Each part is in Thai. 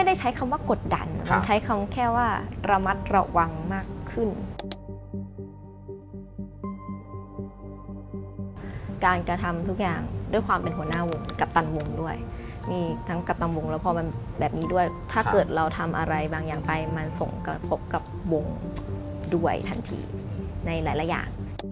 ได้ใช้คำว่ากดดันมันใช้คำแค่ว่าระมัดระวังมากขึ้นการกระทำทุกอย่างด้วยความเป็นหัวหน้าวงกัปตันวงด้วยมีทั้งกัปตันวงแล้วพอมันแบบนี้ด้วยถ้าเกิดเราทำอะไรบางอย่างไปมันส่งกระทบกับวงด้วยทันทีในหลายๆอย่าง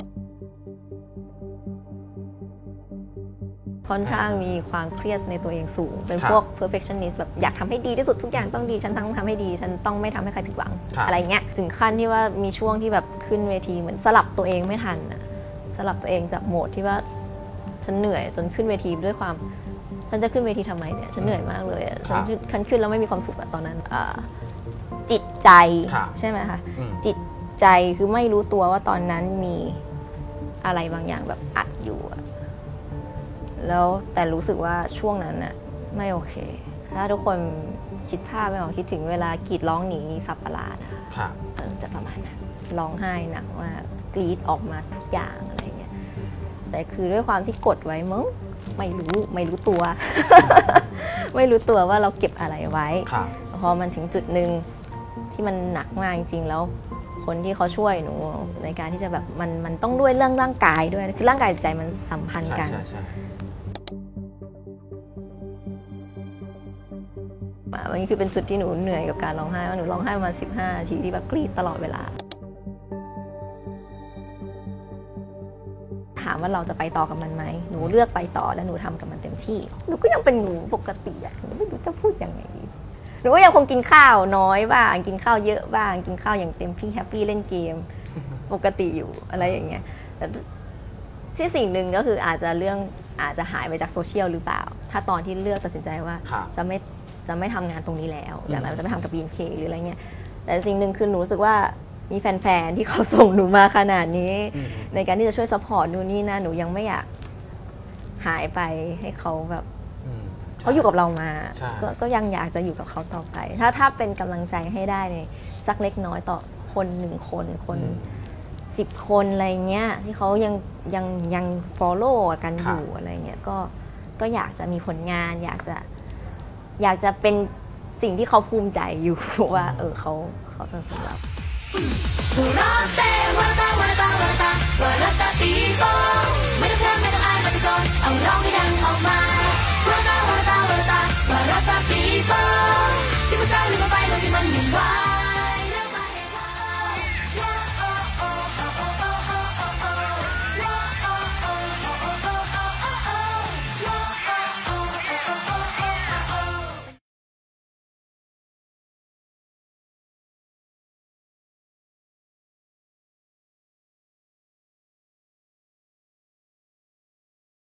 ค่อนข้างมีความเครียดในตัวเองสูงเป็นพวก perfectionist แบบอยากทำให้ดีที่สุดทุกอย่างต้องดีฉันต้องทำให้ดีฉันต้องไม่ทำให้ใครผิดหวังอะไรเงี้ยถึงขั้นที่ว่ามีช่วงที่แบบขึ้นเวทีเหมือนสลับตัวเองไม่ทันสลับตัวเองจากโหมดที่ว่าฉันเหนื่อยจนขึ้นเวทีด้วยความฉันจะขึ้นเวทีทำไมเนี่ยฉันเหนื่อยมากเลยฉันขึ้นแล้วไม่มีความสุขตอนนั้นจิตใจใช่ไหมคะจิตใจคือไม่รู้ตัวว่าตอนนั้นมีอะไรบางอย่างแบบอัดอยู่แล้วแต่รู้สึกว่าช่วงนั้นน่ะไม่โอเคถ้าทุกคนคิดภาพไม่ออกคิดถึงเวลากรีดร้องหนีสับประหลาดนะคะจะประมาณนั้นร้องไห้หนักว่ากรีดออกมาทุกอย่างอะไรเงี้ยแต่คือด้วยความที่กดไว้มั้งไม่รู้ตัว ไม่รู้ตัวว่าเราเก็บอะไรไว้พอมันถึงจุดหนึ่งที่มันหนักมากจริงๆแล้วคนที่เขาช่วยหนูในการที่จะแบบมันต้องด้วยเรื่องร่างกายด้วยคือร่างกายใจมันสัมพันธ์กันวันนี้คือเป็นจุดที่หนูเหนื่อยกับการร้องไห้ว่าหนูร้องไห้มา15 นาทีที่แบบกรีดตลอดเวลาถามว่าเราจะไปต่อกับมันไหมหนูเลือกไปต่อและหนูทำกับมันเต็มที่หนูก็ยังเป็นหนูปกติหนูไม่รู้จะพูดยังไงหนูก็ยังคงกินข้าวน้อยบ้างกินข้าวเยอะบ้างกินข้าวอย่างเต็มที่แฮปปี้เล่นเกมปกติอยู่อะไรอย่างเงี้ยแต่ที่สิ่งหนึ่งก็คืออาจจะหายไปจากโซเชียลหรือเปล่าถ้าตอนที่เลือกตัดสินใจว่าจะไม่ทำงานตรงนี้แล้วอย่างไรจะไม่ทำกับ BNK หรืออะไรเงี้ยแต่สิ่งหนึ่งคือหนูรู้สึกว่ามีแฟนๆที่เขาส่งหนูมาขนาดนี้ในการที่จะช่วยซัพพอร์ตนู่นนี่นะหนูยังไม่อยากหายไปให้เขาแบบเขาอยู่กับเรามาก็ยังอยากจะอยู่กับเขาต่อไปถ้าเป็นกำลังใจให้ได้ในสักเล็กน้อยต่อคนคน10 คนอะไรเงี้ยที่เขายัง follow กันอยู่อะไรเงี้ยก็อยากจะมีผลงานอยากจะเป็นสิ่งที่เขาภูมิใจอยู่ว่าเขาสนับสนุนเรา